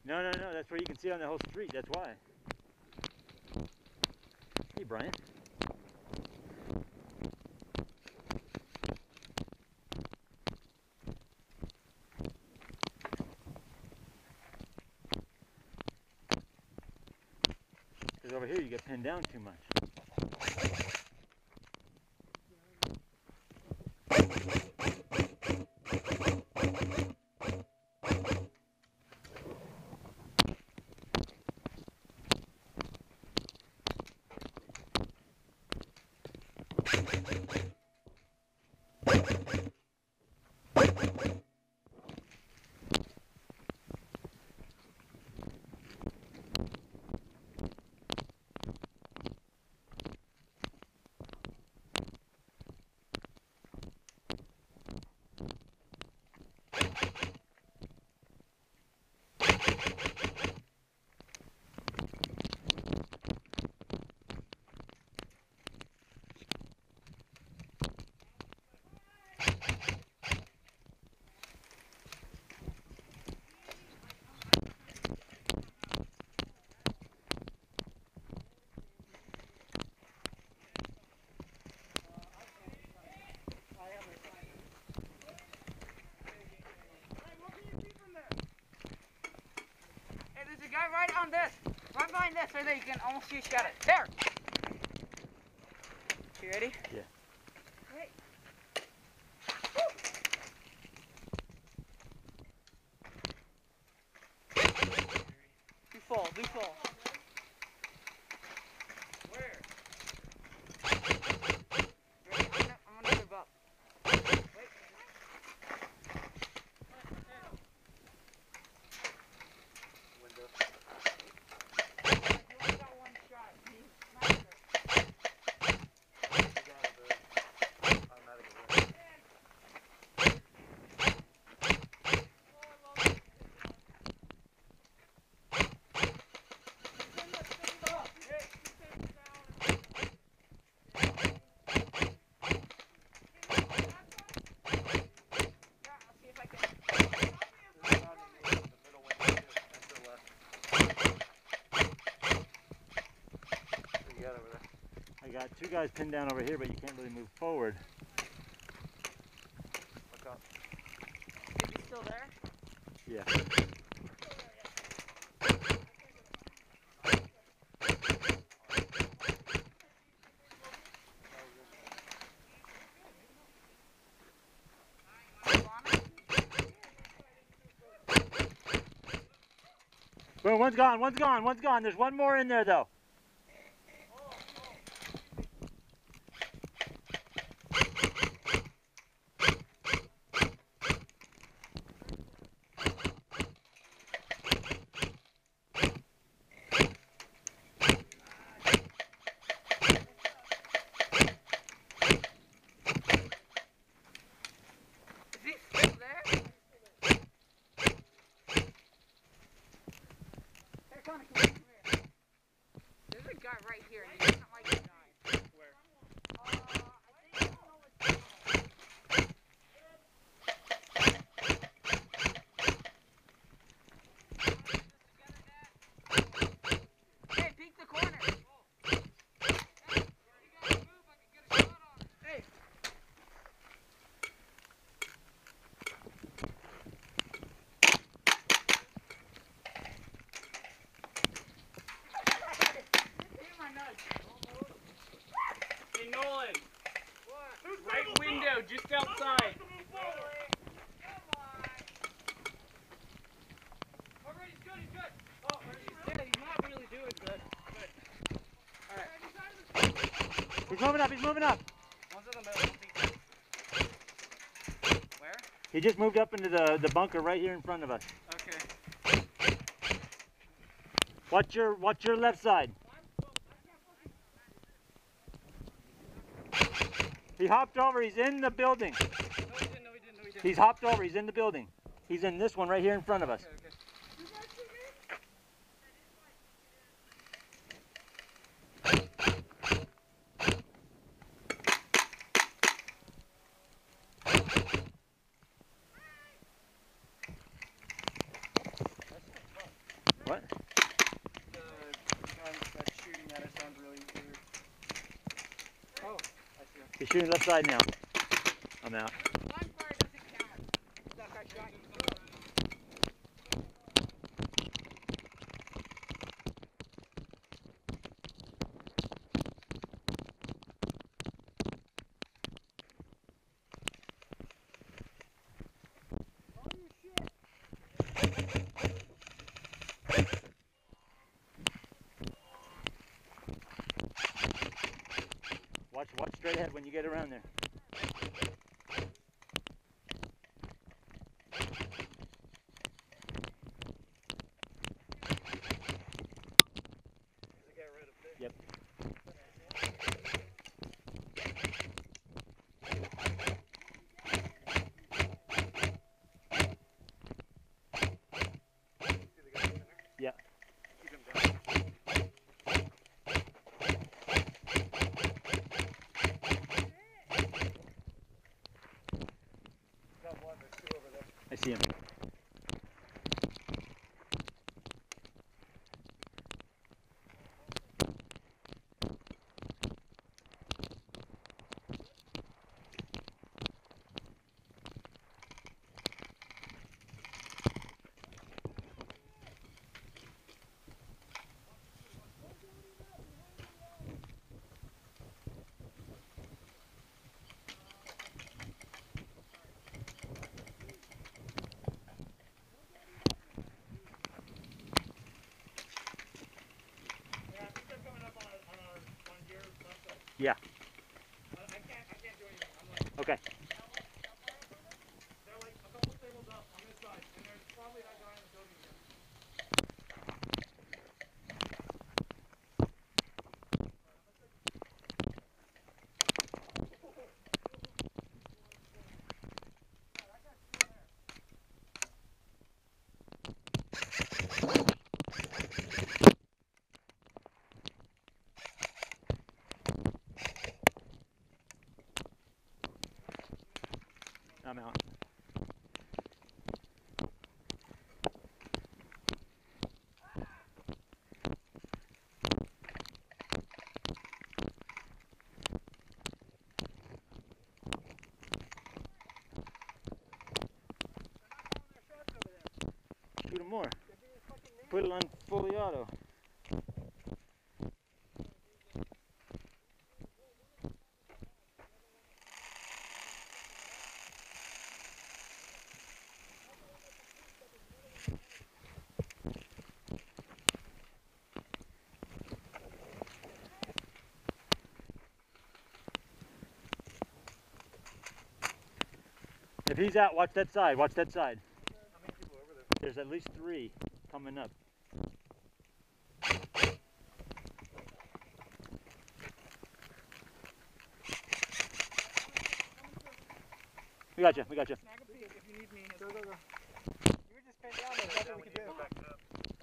No, no, no, that's where you can see on the whole street, that's why. Hey, Brian. Because over here you get pinned down too much. Guy right on this, right behind this, so that you can almost see a shadow. There! You ready? Yeah. Great. Do fall, do fall. Where? Ready? I'm gonna move up. Wait. Window. I got two guys pinned down over here, but you can't really move forward. Look up. Is he still there? Yeah. Well, one's gone, one's gone, one's gone. There's one more in there though. There's a guy right here, and he doesn't like to die. Where? I think hey, peek the corner. Hey, you gotta move, I can get a shot on it. Hey. Hey Nolan, What? right window just outside. Alright, he's good, he's good. Oh, he's not really doing good. Good. Alright. He's moving up, he's moving up. One's in the middle, where? He just moved up into the bunker right here in front of us. Okay. Watch your left side. He hopped over, he's in the building. No, he didn't, no, he didn't, no, he didn't. He's hopped over, he's in the building. He's in this one right here in front of us. Okay, okay. What? The gun that's shooting at us sounds really weird. Oh, I see him. He's shooting left side now. I'm out. Line fire doesn't count. Stuff I shot you. Watch straight ahead when you get around there. Yep. Yeah. Keep him down. Got one, there's two over there. I see him. Yeah. I can't do anything. I'm like, Okay. they're like a couple tables up on this side, and there's probably that guy in the building again. I'm out. Shoot him more. Put it on fully auto. If he's out, watch that side. Watch that side. How many people over there? There's at least 3 coming up. We got you. We got you. Snag a peek if you need me. Go. You were just pinned down there. There's nothing we can do. Back up.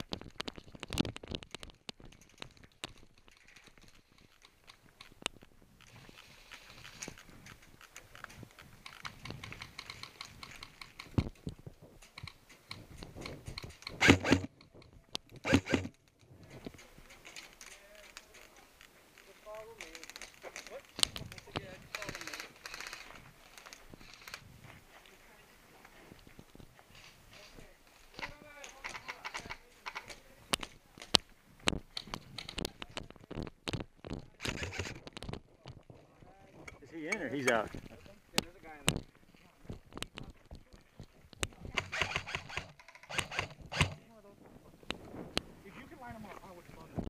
Is he in or he's out? Yeah, there's a guy in there. If you can line them up, I would love it.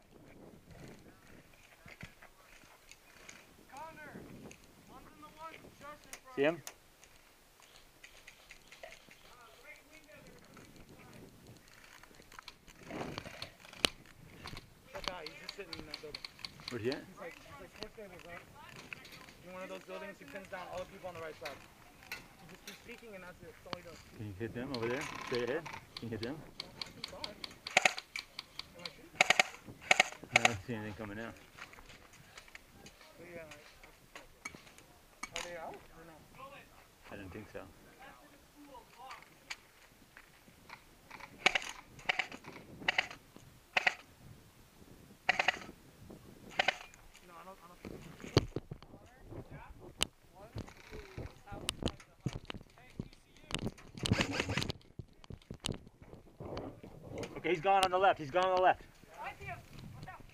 Connor! One's in the one just in front. See him? That guy, he's just sitting in that building. Where's he at? He's like 4 tables up. In one of those buildings, he pins down all the people on the right side. He just keeps speaking and that's it. That's all he does. Can you hit them over there? Straight ahead? Can you hit them? I can try. Am I shooting? I don't see anything coming out. But yeah, are they out or no? I don't think so. Okay, he's gone on the left. He's gone on the left. I see him. Watch out.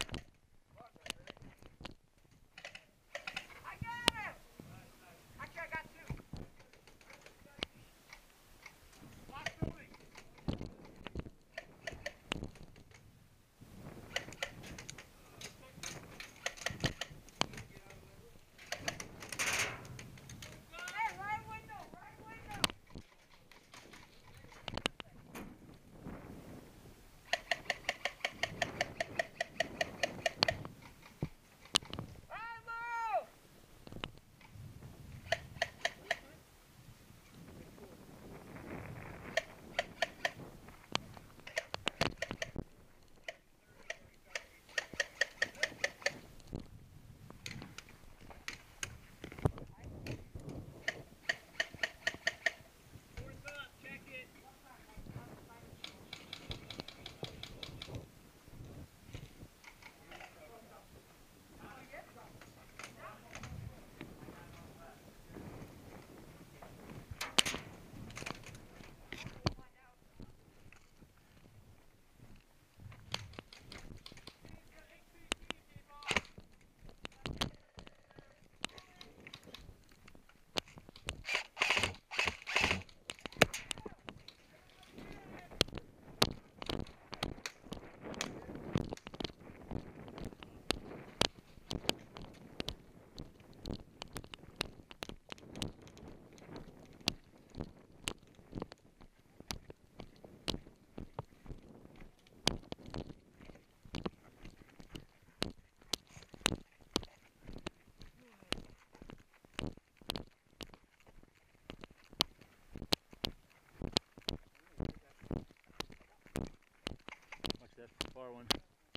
I got him. Actually, I got two. Last building. Hey, right window, right window. Watch that far one.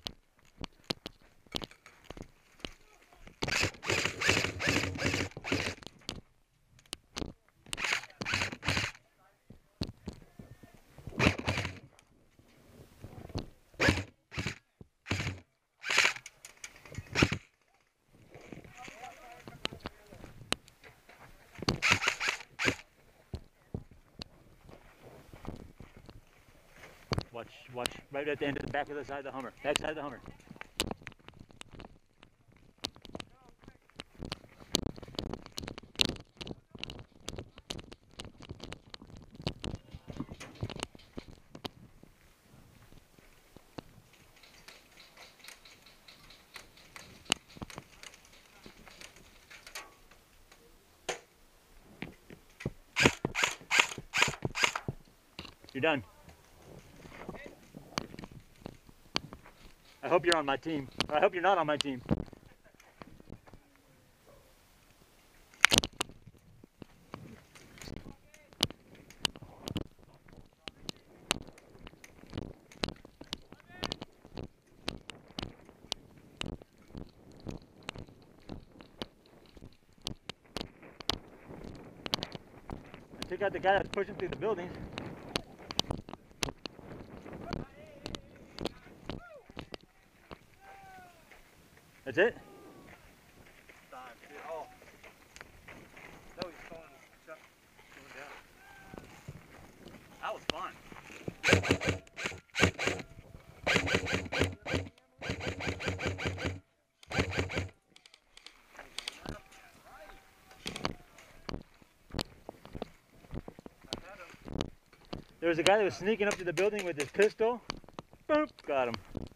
Watch right at the end of the back of the side of the Hummer. Back side of the Hummer. You're done. I hope you're on my team. I hope you're not on my team. I took out the guy that's pushing through the buildings. That's it? Oh. No, he's calling Chuck going down. That was fun. There was a guy that was sneaking up to the building with his pistol. Boom, got him.